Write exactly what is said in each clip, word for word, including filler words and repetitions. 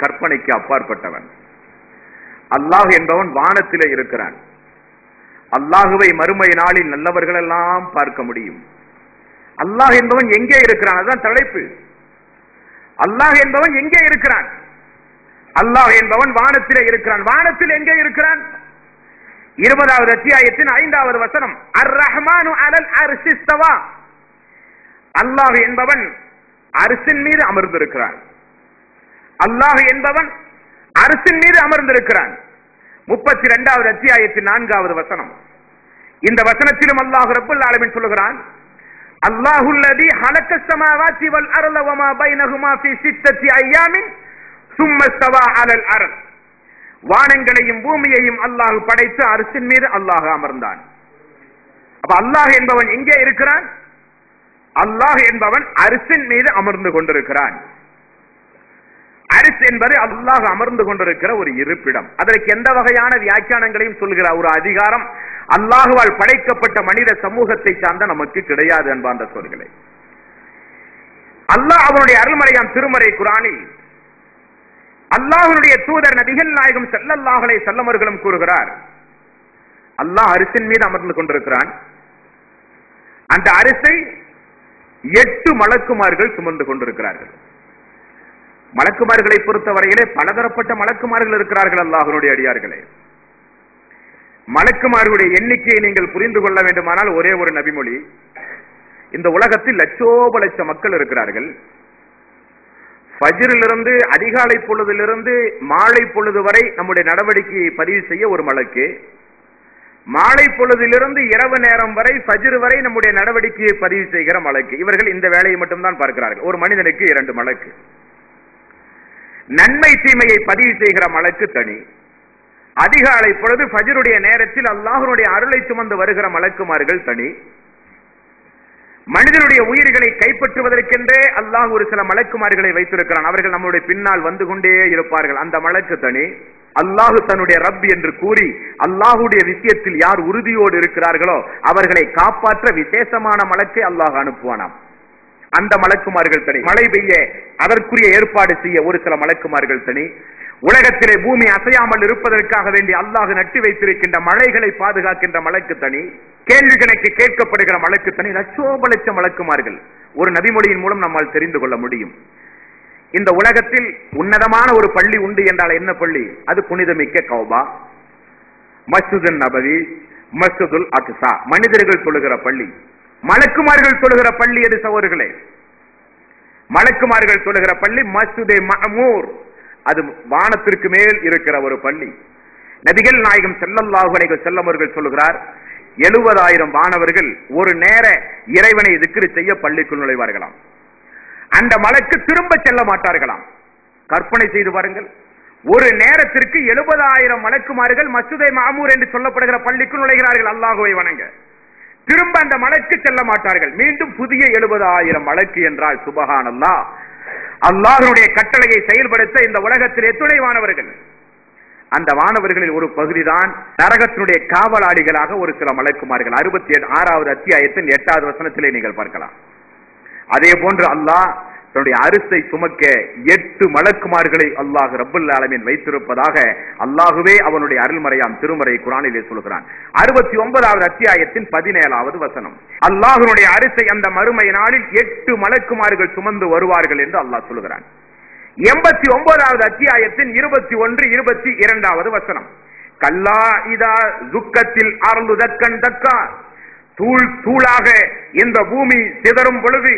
கற்பனைக்கு அப்பாற்பட்டவன். அல்லாஹ் என்பவன் வானத்திலே இருக்கிறான். அல்லாஹுவை மறுமை நாளில் நல்லவர்கள் எல்லாம் பார்க்க முடியும். அல்லாஹ் என்பவன் எங்கே இருக்கிறான்? அதுதான் தலைப்பு. அல்லாஹ் என்பவன் எங்கே இருக்கிறான்? அல்லாஹ் என்பவன் வானத்திலே இருக்கிறான். வானத்தில் எங்கே இருக்கிறான்? இருபதாவது அத்தியாயத்தின் ஐந்தாவது வசனம், அர் ரஹ்மானு அலல் அர்ஷி இஸ்தவா. அல்லாஹ் என்பவன் அரிசின் மீது அமர்ந்திருக்கிறான். அல்லாஹ் என்பவன் அரிசின் மீது அமர்ந்திருக்கிறான். முப்பத்தி இரண்டாவது அத்தியாயத்தின் நான்காவது வசனம். இந்த வசனத்திலும் அல்லாஹ் ரப்பல் ஆலமீன் சொல்லுகிறான், அல்லாஹுல்லதி ஹலக்கஸ் ஸமாவாத்தி வல் அர்த வமா பைனஹுமா ஃபீ சித்தத்தி அய்யாமின் சும்ம ஸ்தவா அலல் அர்த். வானங்களையும் பூமியையும் அல்லாஹ் படைத்து அரிசின் மீது அல்லாஹ் அமர்ந்தான். அப்ப அல்லாஹ் என்பவன் எங்கே இருக்கிறான்? அல்லாஹ் என்பவன் அரிசின் மீது அமர்ந்து கொண்டிருக்கிறான். அரிசி என்பது அல்லாஹ் அமர்ந்து கொண்டிருக்கிற ஒரு இருப்பிடம். அதற்கு எந்த வகையான வியாக்கியானங்களையும் சொல்கிற ஒரு அதிகாரம் அல்லாஹுவால் படைக்கப்பட்ட மனித சமூகத்தை சார்ந்த நமக்கு கிடையாது அன்பார்ந்த சகோதரர்களே. அல்லாஹ் அவனுடைய அருள்மறையாம் திருமறை குர்ஆனில் அல்லாஹ்வுடைய தூதர் நபிகள் நாயகம் ஸல்லல்லாஹு அலைஹி வஸல்லம் அவர்களும் கூறுகிறார், அல்லாஹ் அரிசின் மீது அமர்ந்து கொண்டிருக்கிறான். அந்த அரிசை எட்டு மலக்குமார்கள் சுமந்து கொண்டிருக்கிறார்கள். மலக்குமார்களை பொறுத்தவரையிலே பலதரப்பட்ட மலக்குமார்கள் இருக்கிறார்கள். அல்லாஹ்வுடைய அடியார்களே, மலக்குமார்களுடைய எண்ணிக்கையை நீங்கள் புரிந்து கொள்ள வேண்டுமானால் ஒரே ஒரு நபிமொழி. இந்த உலகத்தில் லட்சோப லட்ச மக்கள் இருக்கிறார்கள். ஃபஜ்ரிலிருந்து அதிகாலை பொழுதிலிருந்து மாலை பொழுது வரை நம்முடைய நடவடிக்கையை பதிவு செய்ய ஒரு மலக்கு, மாலை பொழுதிலிருந்து இரவு நேரம் வரை ஃபஜ்ர் வரை நம்முடைய நடவடிக்கையை பதிவு செய்கிற மலக்கு. இவர்கள் இந்த வேலையை மட்டும்தான் பார்க்கிறார்கள். ஒரு மனிதனுக்கு இரண்டு மலக்கு. நன்மை தீமையை பதிவு செய்கிற மலக்கு தனி. அதிகாலை பொழுது ஃபஜ்ருடைய நேரத்தில் அல்லாஹ்வுடைய அருளை சுமந்து வருகிற மலக்குமார்கள் தனி. மனிதனுடைய உயிர்களை கைப்பற்றுவதற்கென்றே அல்லாஹ் ஒரு சில மலக்குமார்களை வைத்திருக்கிறான். அவர்கள் நம்முடைய பின்னால் வந்து கொண்டே இருப்பார்கள். அந்த மலக்கு தனி. அல்லாஹு தன்னுடைய ரப் என்று கூறி அல்லாஹுடைய விஷயத்தில் யார் உறுதியோடு இருக்கிறார்களோ அவர்களை காப்பாற்ற விசேஷமான மலக்கை அல்லாஹ் அனுப்புவானாம். அந்த மலக்குமார்கள் தனி. மழை பெய்ய அதற்குரிய ஏற்பாடு செய்ய ஒரு சில மலக்குமார்கள் தனி. உலகத்திலே பூமி அசையாமல் இருப்பதற்காக வேண்டி அல்லாஹ் நட்டு வைத்திருக்கின்ற மழைகளை பாதுகாக்கின்ற மலக்கு தனி. கேள்வி கணக்கு கேட்கப்படுகிற மலக்கு தனி. லட்சோப லட்ச மலக்குமார்கள் ஒரு நபிமொழியின் மூலம் நம்மால் தெரிந்து கொள்ள முடியும். இந்த உலகத்தில் உன்னதமான ஒரு பள்ளி உண்டு என்றால் என்ன பள்ளி? அது புனிதமிக்க கௌபா, மஸ்ஜிதுன் நபவி, மஸ்ஜிதுல் அக்ஸா. மனிதர்கள் சொல்லுகிற பள்ளி. மலக்குமார்கள் சொல்லுகிற பள்ளி எது சகோதரர்களே? மலக்குமார்கள் சொல்லுகிற பள்ளி மஸ்ஜிதே மஅமூர். அது வானத்திற்கு மேல் இருக்கிற ஒரு பள்ளி. நபிகள் நாயகம் ஸல்லல்லாஹு அலைஹி வஸல்லம் அவர்கள் சொல்லுகிறார், எழுபதாயிரம் வானவர்கள் ஒரு நேர இறைவனை திக்ர் செய்ய பள்ளிக்குள் நுழைவார்களாம். அந்த மலக்கு திரும்ப செல்ல மாட்டார்களாம். கற்பனை செய்து பாருங்கள், ஒரு நேரத்திற்கு எழுபதாயிரம் மலக்குமார்கள் மஸ்ஜிதே மஅமூர் என்று சொல்லப்படுகிற பள்ளிக்குள் நுழைகிறார்கள் அல்லாஹ்வை வணங்க. திரும்ப அந்த மலக்கு செல்ல மாட்டார்கள். மீண்டும் புதிய எழுபதாயிரம் மலக்கு என்றால் சுபஹானல்லாஹ். அல்லாஹ்வுடைய கட்டளையை செயல்படுத்த இந்த உலகத்தில் எத்துணை வானவர்கள். அந்த வானவர்களில் ஒரு பகுதிதான் நரகத்தினுடைய காவலாளிகளாக ஒரு சில மலக்குமார்கள். அறுபத்தி ஆறாவது அத்தியாயத்தின் எட்டாவது வசனத்திலே நீங்கள் பார்க்கலாம். அதே போன்று அல்லாஹ் தன்னுடைய அரிசை சுமக்க எட்டு மலக்குமார்களை அல்லாஹ் ரப்பல் ஆலமீன் வைத்திருப்பதாக அல்லாஹுவே அவனுடைய அருள்மறையாம் திருமறை குர்ஆனிலே சொல்கிறான். அறுபத்தி ஒன்பதாவது அத்தியாயத்தின் பதினேழாவது வசனம், அல்லாஹ்வுடைய அரிசை அந்த மறுமை நாளில் எட்டு மலக்குமார்கள் சுமந்து வருவார்கள் என்று அல்லாஹ் சொல்கிறான். எண்பத்தி ஒன்பதாவது அத்தியாயத்தின் இருபத்தி ஒன்று இருபத்தி இரண்டாவது வசனம், கல்லா இதா துக்கத்தில் அருள் தக்கன் தக்கா. தூள் தூளாக இந்த பூமி சிதறும் பொழுது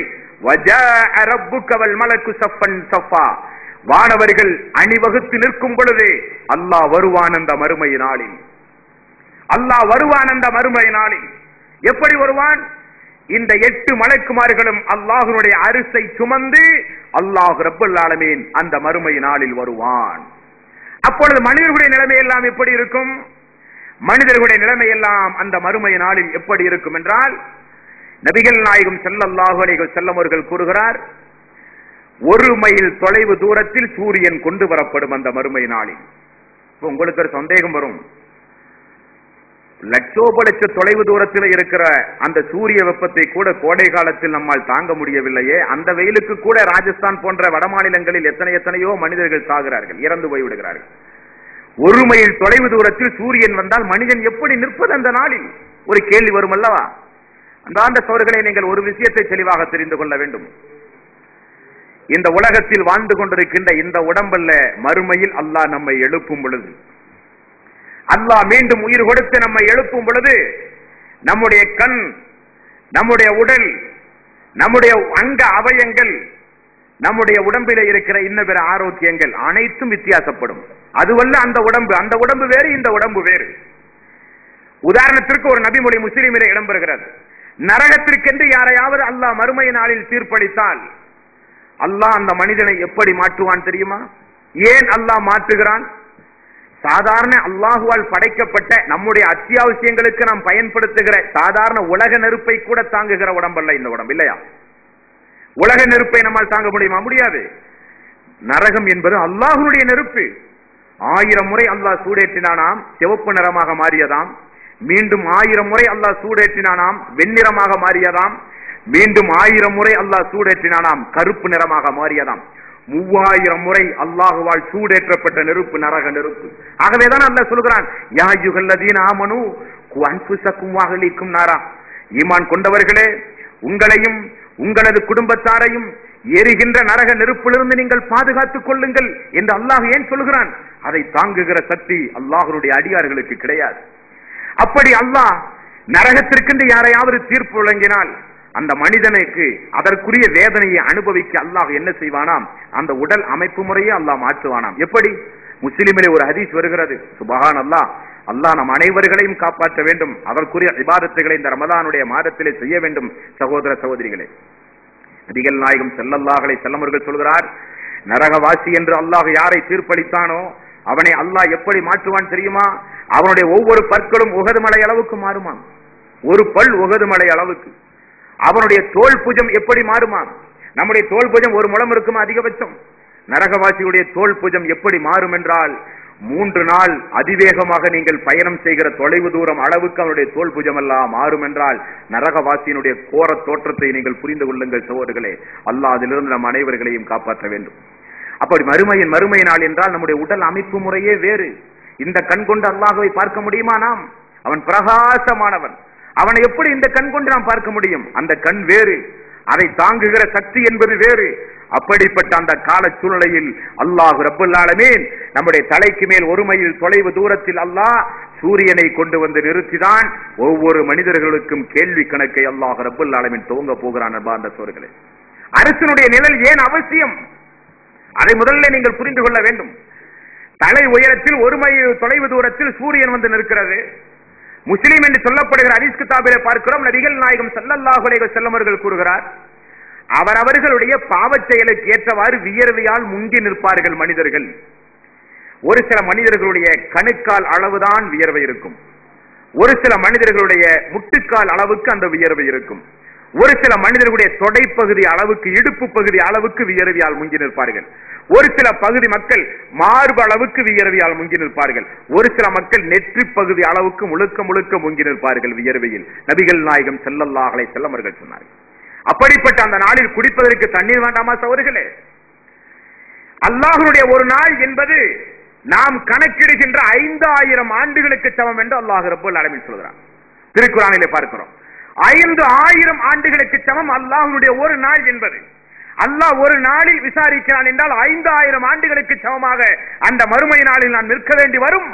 வானவர்கள் அணிவகுத்து நிற்கும் பொழுது அல்லாஹ் வருவான் அந்த மறுமை நாளில். அல்லாஹ் வருவான் அந்த மறுமை நாளில். எப்படி வருவான்? இந்த எட்டு மலக்குமார்களும் அல்லாஹ்வுடைய அரிசை சுமந்து அல்லாஹ் ரப்பல் ஆலமீன் அந்த மறுமை நாளில் வருவான். அப்பொழுது மனிதர்களுடைய நிலைமை எல்லாம் எப்படி இருக்கும்? மனிதர்களுடைய நிலைமை எல்லாம் அந்த மறுமை நாளில் எப்படி இருக்கும் என்றால், நபிகள் நாயகம் ஸல்லல்லாஹு அலைஹி வஸல்லம் அவர்கள் கூறுகிறார், ஒரு மைல் தொலைவு தூரத்தில் சூரியன் கொண்டு வரப்படும் அந்த மறுமை நாளில். உங்களுக்கு ஒரு சந்தேகம் வரும், லட்சோப லட்ச தொலைவு தூரத்தில் இருக்கிற அந்த சூரிய வெப்பத்தை கூட கோடை காலத்தில் நம்மால் தாங்க முடியவில்லையே. அந்த வெயிலுக்கு கூட ராஜஸ்தான் போன்ற வட மாநிலங்களில் எத்தனை எத்தனையோ மனிதர்கள் சாகிறார்கள், இறந்து போய்விடுகிறார்கள். ஒரு மைல் தொலைவு தூரத்தில் சூரியன் வந்தால் மனிதன் எப்படி நிற்பது அந்த நாளில்? ஒரு கேள்வி வரும் அல்லவா? அந்த ஆண்ட சோர்களை நீங்கள் ஒரு விஷயத்தை தெளிவாக தெரிந்து கொள்ள வேண்டும். இந்த உலகத்தில் வாழ்ந்து கொண்டிருக்கின்ற இந்த உடம்பல்ல, மறுமையில் அல்லாஹ் நம்மை எழுப்பும் பொழுது, அல்லாஹ் மீண்டும் உயிர் கொடுத்து நம்மை எழுப்பும் பொழுது, நம்முடைய கண், நம்முடைய உடல், நம்முடைய அங்க அவயங்கள், நம்முடைய உடம்பில் இருக்கிற இன்ன பிற ஆரோக்கியங்கள் அனைத்தும் வித்தியாசப்படும். அதுவல்ல அந்த உடம்பு, அந்த உடம்பு வேறு, இந்த உடம்பு வேறு. உதாரணத்திற்கு ஒரு நபிமொழி முஸ்லிமிலே இடம்பெறுகிறது. நரகத்திற்கென்று யாரையாவது அல்லாஹ் மறுமை நாளில் தீர்ப்பளித்தால் அல்லாஹ் அந்த மனிதனை எப்படி மாற்றுவான் தெரியுமா? ஏன் அல்லாஹ் மாற்றுகிறான்? சாதாரண அல்லாஹுவால் படைக்கப்பட்ட நம்முடைய அத்தியாவசியங்களுக்கு நாம் பயன்படுத்துகிற சாதாரண உலக நெருப்பை கூட தாங்குகிற உடம்பல்ல இந்த உடம்பு, இல்லையா? உலக நெருப்பை நம்மால் தாங்க முடியுமா? முடியாது. நரகம் என்பது அல்லாஹ்வுடைய நெருப்பு. ஆயிரம் முறை அல்லாஹ் சூடேற்றினானாம், சிவப்பு நிறமாக மாறியதாம். மீண்டும் ஆயிரம் முறை அல்லாஹ் சூடேற்றினானாம், வெண்ணிறமாக மாறியதாம். மீண்டும் ஆயிரம் முறை அல்லாஹ் சூடேற்றினானாம், கருப்பு நிறமாக மாறியதாம். மூவாயிரம் முறை அல்லாஹுவால் சூடேற்றப்பட்ட நெருப்பு நரக நெருப்பு. ஆகவேதான் அல்லாஹ் சொல்கிறான், யா அய்யுஹல்லதீன ஆமனூ கு அன்ஃபுஸக்கும் வ அஹ்லீக்கும் நாரா. ஈமான் கொண்டவர்களே, உங்களையும் உங்களது குடும்பத்தாரையும் எரிகின்ற நரக நெருப்பிலிருந்து நீங்கள் பாதுகாத்துக் கொள்ளுங்கள் என்று அல்லாஹ் ஏன் சொல்கிறான்? அதை தாங்குகிற சக்தி அல்லாஹ்வுடைய அடியார்களுக்கு கிடையாது. அப்படி அல்லாஹ் நரகத்திற்கென்று யாரையாவது தீர்ப்பு வழங்கினால் அந்த மனிதனுக்கு அதற்குரிய வேதனையை அனுபவிக்க அல்லாஹ் என்ன செய்வானாம்? அந்த உடல் அமைப்பு முறையே அல்லாஹ் மாற்றுவானாம். எப்படி? முஸ்லிமிலே ஒரு ஹதீஸ் வருகிறது. சுபஹான் அல்லாஹ், அல்லாஹ் நம் அனைவர்களையும் காப்பாற்ற வேண்டும். அதற்குரிய இபாதத்துகளை இந்த ரமலானுடைய மாதத்திலே செய்ய வேண்டும். சகோதர சகோதரிகளே, நபிகள் நாயகம் ஸல்லல்லாஹு அலைஹி வஸல்லம் அவர்கள் சொல்கிறார், நரகவாசி என்று அல்லாஹ் யாரை தீர்ப்பளித்தானோ அவனை அல்லாஹ் எப்படி மாற்றுவான் தெரியுமா? அவனுடைய ஒவ்வொரு பற்களும் உகது மலை அளவுக்கு மாறுமாம். ஒரு பல் உகது மலை அளவுக்கு. அவனுடைய தோல் புஜம் எப்படி மாறுமா? நம்முடைய தோல் புஜம் ஒரு முழம் இருக்குமா அதிகபட்சம். நரகவாசியுடைய தோல் புஜம் எப்படி மாறும் என்றால், மூன்று நாள் அதிவேகமாக நீங்கள் பயணம் செய்கிற தொலைவு தூரம் அளவுக்கு அவனுடைய தோல் புஜம் எல்லாம் மாறும் என்றால், நரகவாசியினுடைய கோர தோற்றத்தை நீங்கள் புரிந்து கொள்ளுங்கள் சகோதரர்களே. அல்லாஹ் அதிலிருந்து நம் அனைவர்களையும் காப்பாற்ற வேண்டும். அப்படி மறுமையின் மறுமை நாள் என்றால் நம்முடைய உடல் அமைப்பு முறையே வேறு. இந்த கண் கொண்டு அல்லாஹ்வை பார்க்க முடியுமா? நாம் அவன் பிரகாசமானவன். அவனை எப்படி இந்த கண் கொண்டு நாம் பார்க்க முடியும்? அந்த கண் வேறு, அதை தாங்குகிற சக்தி என்பது வேறு. அப்படிப்பட்ட அந்த கால சூழ்நிலையில் அல்லாஹ் ரப்பல் ஆலமீன் நம்முடைய தலைக்கு மேல் ஒரு மைல் தொலைவு தூரத்தில் அல்லாஹ் சூரியனை கொண்டு வந்து நிறுத்திதான் ஒவ்வொரு மனிதர்களுக்கும் கேள்வி கணக்கை அல்லாஹ் ரப்பல் ஆலமீன் துவங்க போகிறான். அன்பார்ந்த சகோதரர்களே, அரசனுடைய நிழல் ஏன் அவசியம்? அதை முதல்ல நீங்கள் புரிந்து கொள்ள வேண்டும். தலை உயரத்தில் ஒரு மைல் தொலைவு தூரத்தில் சூரியன் வந்து நிற்கிறது. முஸ்லிம் என்று சொல்லப்படுகிற ஹதீஸ் கிதாபிலே பார்க்கிறோம், நபிகள் நாயகம் ஸல்லல்லாஹு அலைஹி வஸல்லம் அவர்கள் கூறுகிறார், அவரவர்களுடைய பாவச் செயலுக்கு ஏற்றவாறு வியர்வையால் முங்கி நிற்பார்கள் மனிதர்கள். ஒரு சில மனிதர்களுடைய கணுக்கால் அளவுதான் வியர்வை இருக்கும். ஒரு சில மனிதர்களுடைய முட்டுக்கால் அளவுக்கு அந்த வியர்வை இருக்கும். ஒரு சில மனிதர்களுடைய தொடைப்பகுதி அளவுக்கு, இடுப்பு பகுதி அளவுக்கு வியர்வையால் முங்கி நிற்பார்கள். ஒரு சில பகுதி மக்கள் மார்பு அளவுக்கு வியர்வையால் முங்கி நிற்பார்கள். ஒரு சில மக்கள் நெற்றி பகுதி அளவுக்கு முழுக்க முழுக்க முங்கி நிற்பார்கள் வியர்வையில். நபிகள் நாயகம் ஸல்லல்லாஹு அலைஹி வஸல்லம் அவர்கள் சொன்னார்கள். அப்படிப்பட்ட அந்த நாளில் குடிப்பதற்கு தண்ணீர் வேண்டாமா சகோதரர்களே? அல்லாஹ்வுடைய ஒரு நாள் என்பது நாம் கணக்கிடுகின்ற ஐந்தாயிரம் ஆண்டுகளுக்கு சமம் என்று அல்லாஹ் ரப்பல் ஆலமீன் சொல்கிறார். திருக்குர்ஆனிலே பார்க்கிறோம், ஐந்து ஆயிரம் ஆண்டுகளுக்கு சமம் அல்லாஹ்வுடைய ஒரு நாள் என்பது. அல்லாஹ் ஒரு நாளில் விசாரிக்கிறான் என்றால் ஐந்து ஆயிரம் ஆண்டுகளுக்கு சமமாக அந்த மறுமை நாளில் நான் நிற்க வேண்டி வரும்.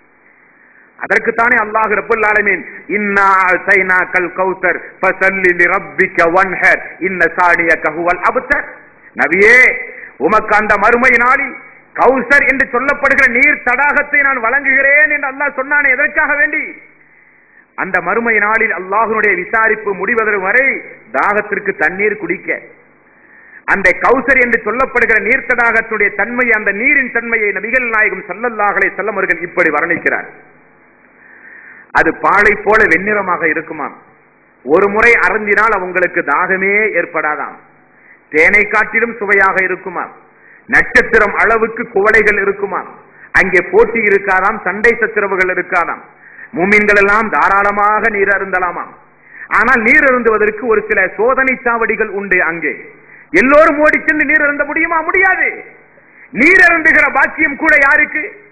அதற்குத்தானே அல்லாஹ் ரப்பல் ஆலமீன் இன்னா அஸைனாக்கல் கௌஸர் ஃபஸல்லி லிரப்பிக வன்ஹர் இன்ன சானியக ஹுவல் அப்தர். நபியே, உமக்கு அந்த மறுமை நாளில் கௌஸர் என்று சொல்லப்படுகிற நீர் தடாகத்தை நான் வழங்குகிறேன் என்று அல்லாஹ் சொன்னானே, எதற்காக வேண்டி? அந்த மறுமை நாளில் அல்லாஹ்வுடைய விசாரிப்பு முடிவதற்கு வரை தாகத்திற்கு தண்ணீர் குடிக்க, அந்த கௌசர் என்று சொல்லப்படுகிற நீர் தடாகத்துடைய தன்மை, அந்த நீரின் தன்மையை நபிகள் நாயகம் ஸல்லல்லாஹு அலைஹி வஸல்லம் அவர்கள் இப்படி வர்ணிக்கிறார். அது பாலை போல வெண்ணிறமாக இருக்குமாம். ஒரு முறை அருந்தினால் அவங்களுக்கு தாகமே ஏற்படாதாம். தேனை காட்டிலும் சுவையாக இருக்குமாம். நட்சத்திரம் அளவுக்கு குவளைகள் இருக்குமாம். அங்கே போட்டி இருக்காதாம், சண்டை சச்சரவுகள் இருக்காதாம். முஃமின்கள் எல்லாம் தாராளமாக நீர் அருந்தலாமா. ஆனால் நீர் அருந்துவதற்கு ஒரு சில சோதனை சாவடிகள் உண்டு. அங்கே எல்லோரும் ஓடி சென்று நீர் அருந்த முடியுமா? முடியாது. நீர் அருந்துகிற பாக்கியம் கூட யாருக்கு?